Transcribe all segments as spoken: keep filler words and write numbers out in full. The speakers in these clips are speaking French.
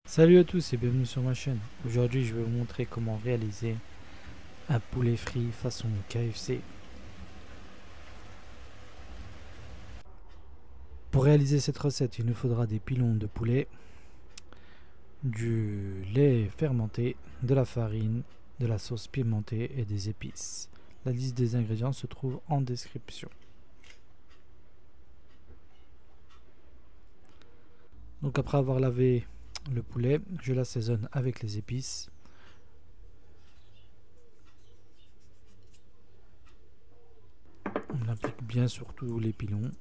Salut à tous et bienvenue sur ma chaîne. Aujourd'hui je vais vous montrer comment réaliser un poulet frit façon K F C. Pour réaliser cette recette, il nous faudra des pilons de poulet, du lait fermenté, de la farine, de la sauce pimentée et des épices. La liste des ingrédients se trouve en description. Donc après avoir lavé le poulet, je l'assaisonne avec les épices. On applique bien sur tous les pilons.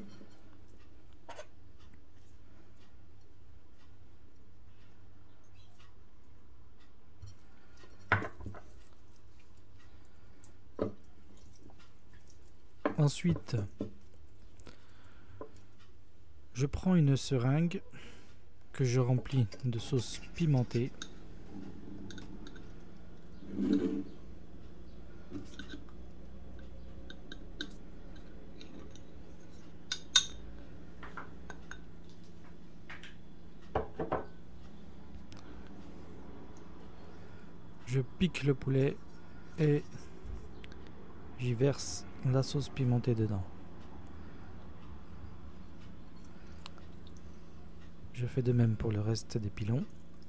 Ensuite, je prends une seringue que je remplis de sauce pimentée. Je pique le poulet et j'y verse la sauce pimentée dedans. Je fais de même pour le reste des pilons.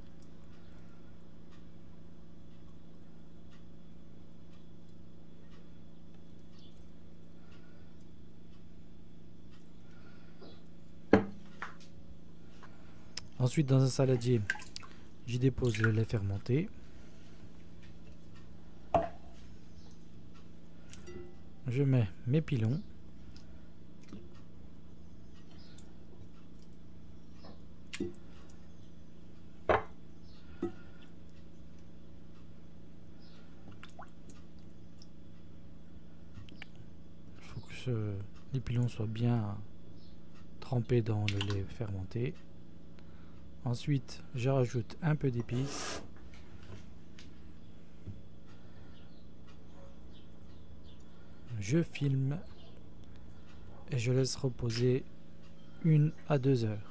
Ensuite, dans un saladier, j'y dépose le lait fermenté. Je mets mes pilons. Il faut que ce, les pilons soient bien trempés dans le lait fermenté. Ensuite, je rajoute un peu d'épices. Je filme et je laisse reposer une à deux heures.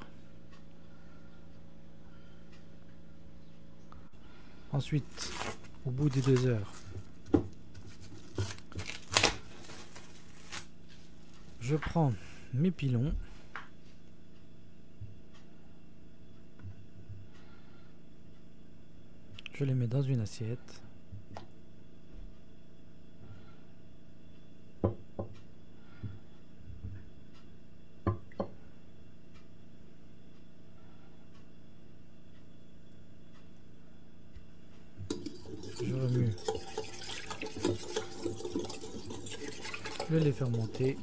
Ensuite, au bout des deux heures, je prends mes pilons. Je les mets dans une assiette. Je remue le lait fermenté.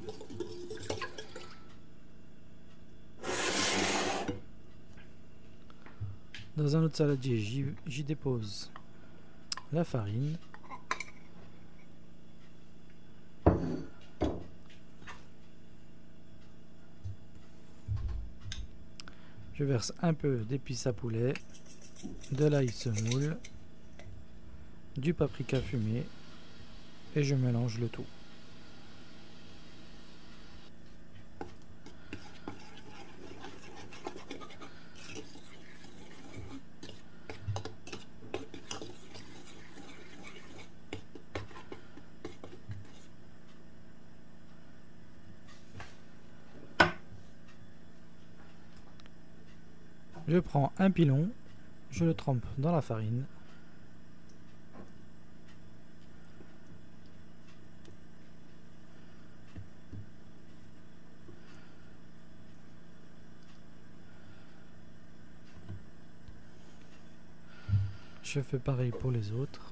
Dans un autre saladier, j'y dépose la farine. Je verse un peu d'épices à poulet, de l'ail semoule, du paprika fumé et je mélange le tout. Je prends un pilon, je le trempe dans la farine. Je fais pareil pour les autres.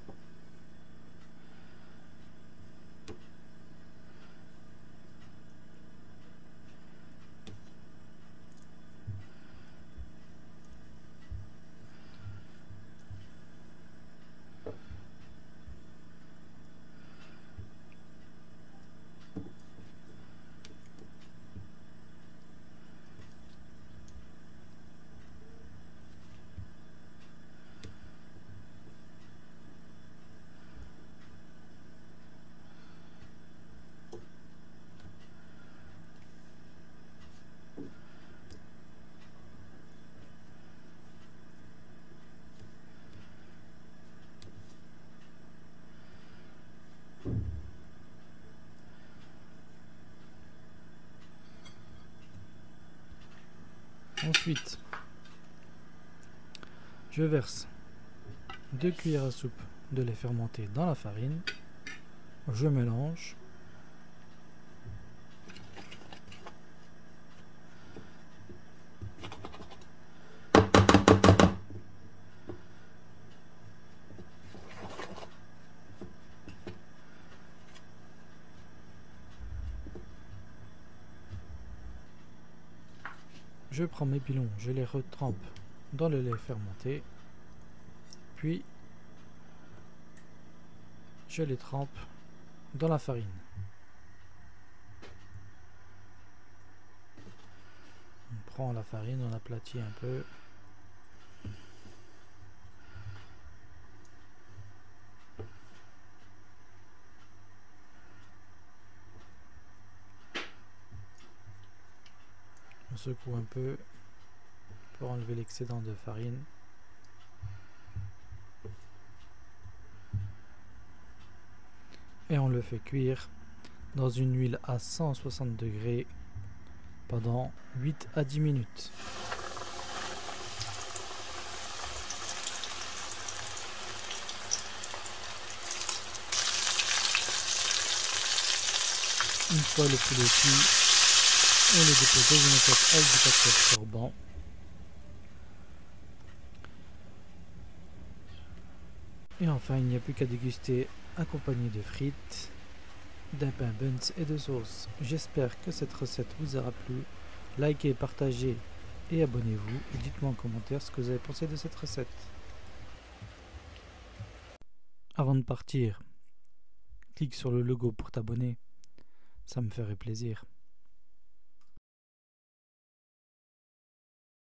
Ensuite, je verse deux cuillères à soupe de lait fermenté dans la farine. Je mélange. Je prends mes pilons, je les retrempe dans le lait fermenté, puis je les trempe dans la farine. On prend la farine, on aplatit un peu. On secoue un peu pour enlever l'excédent de farine. Et on le fait cuire dans une huile à cent soixante degrés pendant huit à dix minutes. Une fois le poulet cuit, on le dépose dans une assiette avec du papier absorbant. Et enfin, il n'y a plus qu'à déguster accompagné de frites, d'un pain buns et de sauce. J'espère que cette recette vous aura plu. Likez, partagez et abonnez-vous. Et dites-moi en commentaire ce que vous avez pensé de cette recette. Avant de partir, clique sur le logo pour t'abonner. Ça me ferait plaisir.